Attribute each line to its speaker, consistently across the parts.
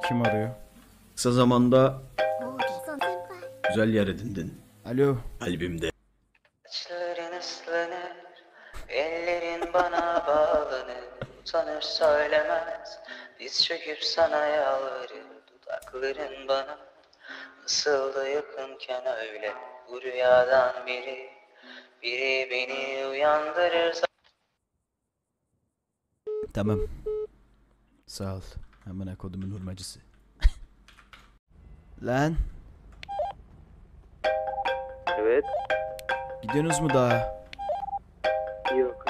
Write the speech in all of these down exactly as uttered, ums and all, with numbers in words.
Speaker 1: Kim arıyor?
Speaker 2: Kısa zamanda güzel yer edindin.
Speaker 1: Alo.
Speaker 2: Kalbimde.
Speaker 3: Saçların ıslanır, ellerin bana bağlanır. Utanır söylemez, diz çöküp sana yalvarır. Dudakların bana nasıl da yakınken öyle. Bu rüyadan biri, biri beni uyandırır.
Speaker 1: Tamam. Sağ ol. Amına kodumun hurmacısı. Lan.
Speaker 4: Evet.
Speaker 1: Gidiyorsunuz mu daha?
Speaker 4: Yok.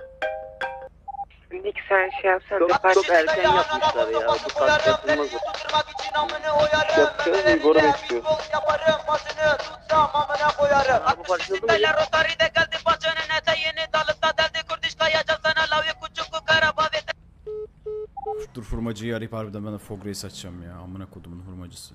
Speaker 5: Nick sen şey yapsan
Speaker 4: Çok,
Speaker 5: da
Speaker 4: çok erken yapmışlar ya. Bu saat yapılmaz o. Yapacağız mı? Igor'u bekliyor. Bu başladı mı?
Speaker 1: Dur hurmacıyı arayıp harbiden ben de Fog Race açacağım ya. Amına kodumun hurmacısı.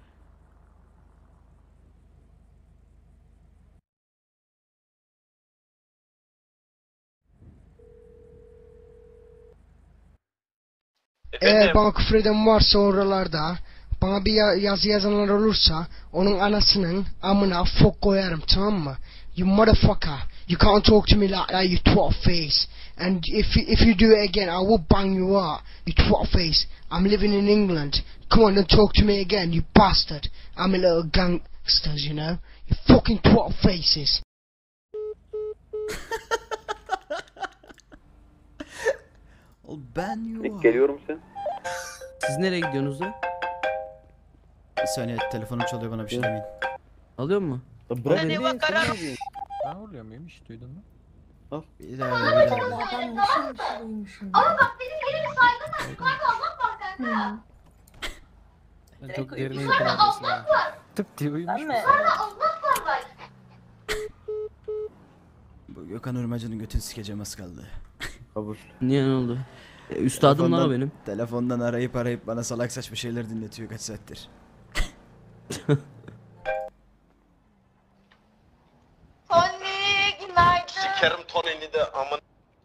Speaker 6: Eğer bana küfür eden varsa oralarda, bana bir ya yazı yazanlar olursa, onun anasının amına fok koyarım, tamam mı? You motherfucker, you can't talk to me like that, you twat face. And if you, if you do it again, I will bang you out, you twat face. I'm living in England. Come on and talk to me again, you bastard. I'm a little gangsters, you know? You fucking twat faces.
Speaker 1: Ol ben you
Speaker 4: Nick geliyorum sen.
Speaker 7: Siz nereye gidiyorsunuz da?
Speaker 1: Bir saniye telefonum çalıyor, bana bir şey demeyin.
Speaker 7: Alıyor mu?
Speaker 4: Bırak beni.
Speaker 8: Ben oluyor muyum, hiç duydun mu?
Speaker 1: Bir daha bir daha.
Speaker 9: Ben nasıl bir şey duymuşum? Ama bak benim elimi saydın da yukarıda Allah var kanka.
Speaker 8: Sen çok derine yıkılamıyorsun ha. Tıp diye uyumuş musun?
Speaker 9: Yukarıda Allah var.
Speaker 1: Bu Gökhan Hurmacı'nın götünü sikeceğim, az kaldı.
Speaker 4: Kabul.
Speaker 7: Niye, ne oldu? E, üstadım lan o benim.
Speaker 1: Telefondan arayıp arayıp bana salak saçma şeyler dinletiyor kaç saattir.
Speaker 9: Tony günaydın.
Speaker 10: Sikerim Tony'ni de aman.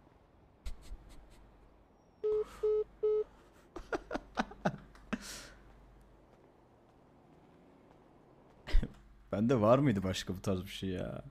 Speaker 1: Bende var mıydı başka bu tarz bir şey ya?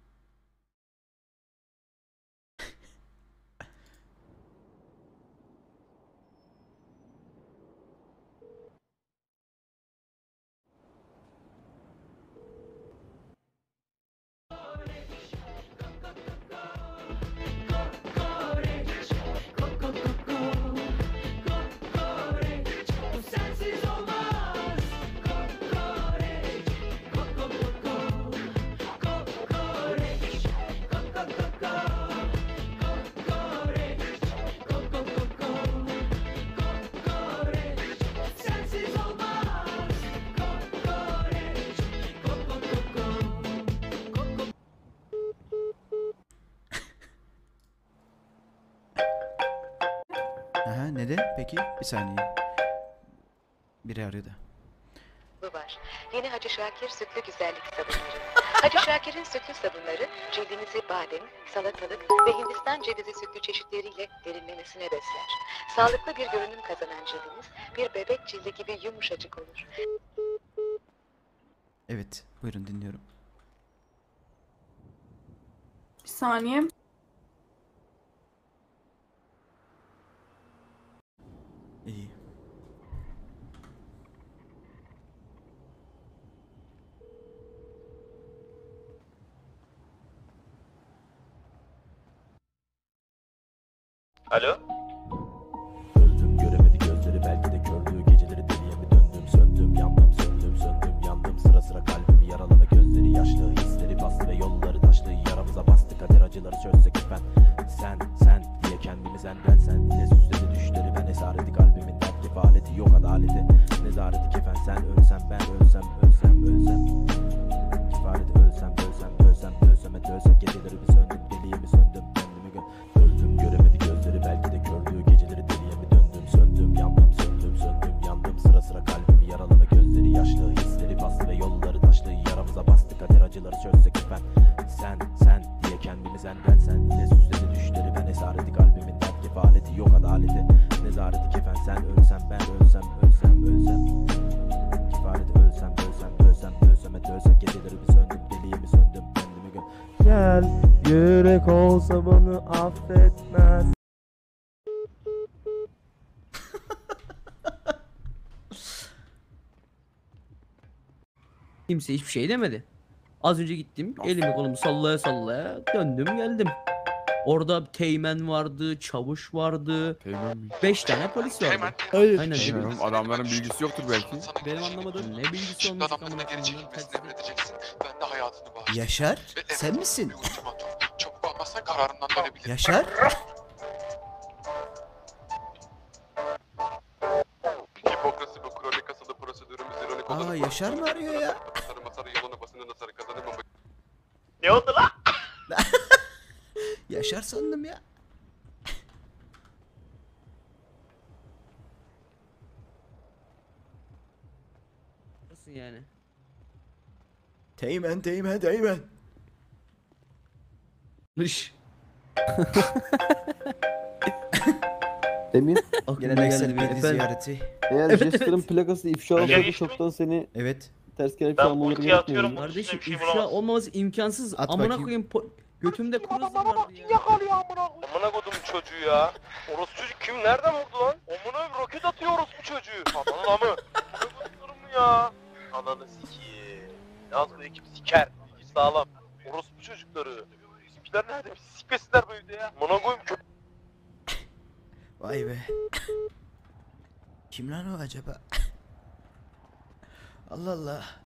Speaker 1: Aha, neden? Peki bir saniye. Biri arıyor da.
Speaker 11: Bu var. Yeni Hacı Şakir sütlü güzellik sabunları. Hacı Şakir'in sütlü sabunları cildinizi badem, salatalık ve Hindistan cevizi sütlü çeşitleriyle derinlemesine besler. Sağlıklı bir görünüm kazanan cildiniz bir bebek cildi gibi yumuşacık olur.
Speaker 1: Evet, buyurun dinliyorum.
Speaker 9: Bir saniye.
Speaker 1: İyi.
Speaker 10: Alo?
Speaker 12: Öldüm göremedi gözleri, belki de kördüğü geceleri deliye mi döndüm, söndüm yandım, söndüm söndüm yandım, sıra sıra kalbimi yaraladı, gözleri yaşlı, hisleri bastı ve yolları taşlı, yaramıza bastı kader acıları çözsek ben. Sen sen diye kendimi senden sen diye süsledi düşleri, ben esareti kalbimin dert kefaleti yok adaleti, nezareti kefen sen, ölsem ben, ölsem ölsem ölsem kefareti, ölsem ölsem ölsem ölsem et ölsem, gecelerimi söndüm, deliye mi söndüm, kendimi gö öldüm göremedi gözleri, belki de kördüğü geceleri deliye mi döndüm, söndüm yandım, söndüm söndüm yandım, sıra sıra kalbimi yaraladı, gözleri yaşlı, hisleri bastı ve yolları taşlı, yaramıza bastı kader acıları çözsek ben. Sen sen diye kendimi senden sen diye süsledi düşleri, ben esareti kalbimin dert kefaleti yok adaleti, nezareti kefen sen, ölsem ben, ölsem ölsem ölsem Yürek olsa bunu affetmez.
Speaker 7: Kimse hiçbir şey demedi. Az önce gittim, elimi kolumu sallaya sallaya döndüm geldim. Orada teğmen vardı, çavuş vardı.
Speaker 5: Teğmen mi?
Speaker 7: Beş tane polis vardı.
Speaker 6: Hayır.
Speaker 7: Aynen.
Speaker 5: Bilmiyorum, adamların bilgisi yoktur belki.
Speaker 7: Benim anlamadığım ne bilgisi olmuş amına koyayım.
Speaker 10: Ben de hayatını bağışlayacağım.
Speaker 1: Yaşar, sen misin?
Speaker 10: Çabuk almazsan kararından dönebilirim.
Speaker 1: Yaşar?
Speaker 10: Hipokrasi bu kronik asılı prosedürümüz ironik olur.
Speaker 1: Aa, Yaşar mı arıyor ya?
Speaker 10: Sarı masarı yolunu basını nasarı kazanır mı?
Speaker 4: Ne oldu lan?
Speaker 1: Yaşar sandım ya.
Speaker 7: Nasıl yani?
Speaker 1: Teğmen, teğmen, teğmen.
Speaker 7: Hış.
Speaker 13: Emir,
Speaker 1: Geleneksel bir
Speaker 7: Efendim?
Speaker 1: ziyareti.
Speaker 13: eğer
Speaker 7: Evet,
Speaker 13: Jester'ın plakası ifşa olsaydı çoktan seni
Speaker 1: Evet.
Speaker 13: ters kelepçe
Speaker 4: Ben
Speaker 13: almaları
Speaker 4: ultiyi atıyorum.
Speaker 13: gerekmiyordu.
Speaker 7: Kardeşim
Speaker 4: Üstüne bir şey
Speaker 7: ifşa
Speaker 4: bulamaz.
Speaker 7: olmaması imkansız.
Speaker 1: At
Speaker 7: Amına
Speaker 1: bakayım.
Speaker 7: koyayım po- götümde kuruzum vardı ya.
Speaker 4: Amına kodum çocuğu ya. Orospu çocuk kim nereden vurdu lan? Amına bir roket atıyor orospu çocuğu. Ananın amı. Amına mu ya? Ananı sikiyim. Yalnız bu ekip siker. Bilgi sağlam. Orospu çocukları. Bizimkiler nerede? Bizi sikmesinler bu evde ya. Amına koyayım kö...
Speaker 1: Vay be. Kim lan o acaba? Allah Allah.